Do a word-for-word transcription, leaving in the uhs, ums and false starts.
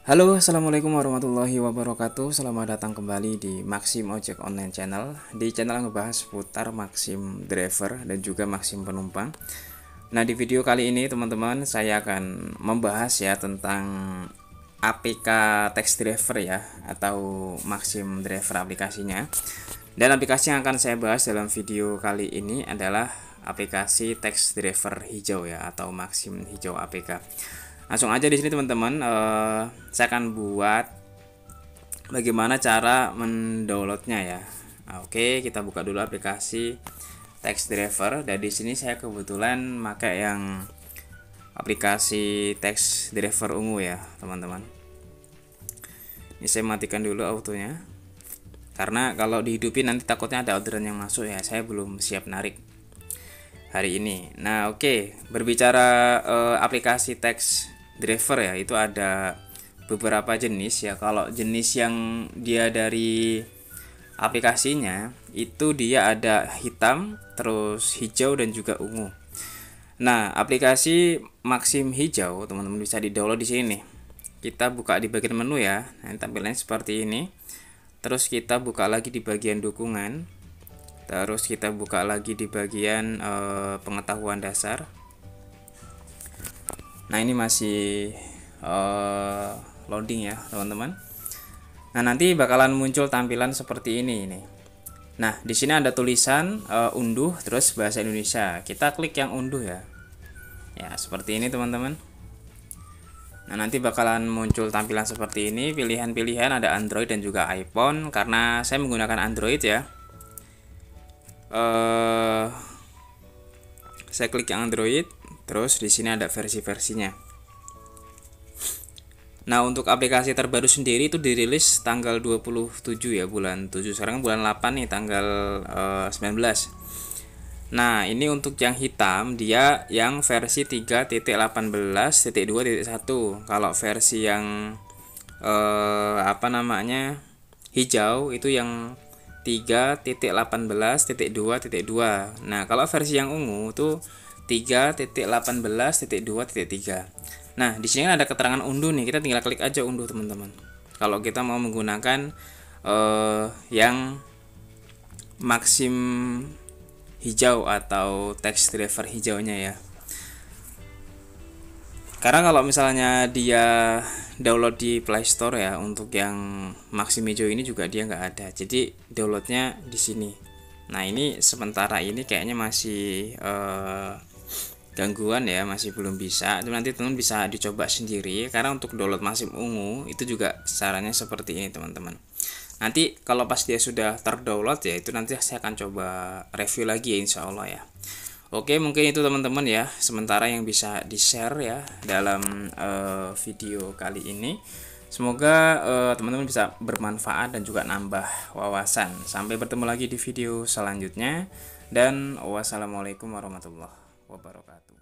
Halo, assalamualaikum warahmatullahi wabarakatuh. Selamat datang kembali di Maxim Ojek Online Channel. Di channel yang ngebahas seputar Maxim driver dan juga Maxim penumpang. Nah, di video kali ini teman-teman, saya akan membahas ya tentang A P K Text Driver ya, atau Maxim Driver aplikasinya. Dan aplikasi yang akan saya bahas dalam video kali ini adalah aplikasi Text Driver hijau ya, atau Maxim hijau A P K. Langsung aja di sini teman-teman, uh, saya akan buat bagaimana cara mendownloadnya ya. Nah, oke, kita buka dulu aplikasi Text Driver. Dan di sini saya kebetulan pakai yang aplikasi Text Driver ungu ya, teman-teman. Ini saya matikan dulu autonya, karena kalau dihidupin nanti takutnya ada orderan yang masuk ya. Saya belum siap narik hari ini. Nah, oke, berbicara uh, aplikasi Text Driver ya, itu ada beberapa jenis ya. Kalau jenis yang dia dari aplikasinya itu dia ada hitam, terus hijau dan juga ungu. Nah, aplikasi Maxim hijau teman-teman bisa di-download di sini. Kita buka di bagian menu ya. Nah, tampilannya seperti ini. Terus kita buka lagi di bagian dukungan. Terus kita buka lagi di bagian eh, pengetahuan dasar. Nah, ini masih uh, loading ya teman-teman. Nah, nanti bakalan muncul tampilan seperti ini ini. Nah, di sini ada tulisan uh, unduh terus bahasa Indonesia. Kita klik yang unduh ya. Ya, seperti ini teman-teman. Nah, nanti bakalan muncul tampilan seperti ini. Pilihan-pilihan ada Android dan juga iPhone. Karena saya menggunakan Android ya. Uh, saya klik yang Android. Terus di sini ada versi-versinya. Nah, untuk aplikasi terbaru sendiri itu dirilis tanggal dua puluh tujuh ya, bulan tujuh. Sekarang bulan delapan nih, tanggal uh, sembilan belas. Nah, ini untuk yang hitam dia yang versi tiga titik delapan belas titik dua titik satu. Kalau versi yang uh, apa namanya? hijau itu yang tiga titik delapan belas titik dua titik dua. Nah, kalau versi yang ungu itu tiga titik delapan belas titik dua titik tiga. Nah, di sini ada keterangan unduh nih. Kita tinggal klik aja unduh, teman-teman. Kalau kita mau menggunakan uh, yang Maxim hijau atau Text Driver hijaunya ya. Karena kalau misalnya dia download di Play Store ya, untuk yang Maxim hijau ini juga dia nggak ada. Jadi downloadnya di sini. Nah, ini sementara ini kayaknya masih uh, gangguan ya, masih belum bisa. Itu nanti teman bisa dicoba sendiri, karena untuk download Maxim ungu itu juga caranya seperti ini teman-teman. Nanti kalau pas dia sudah terdownload ya, itu nanti saya akan coba review lagi ya, insya Allah ya. Oke, mungkin itu teman-teman ya sementara yang bisa di share ya dalam uh, video kali ini. Semoga uh, teman-teman bisa bermanfaat dan juga nambah wawasan. Sampai bertemu lagi di video selanjutnya. Dan wassalamualaikum warahmatullahi wabarakatuh.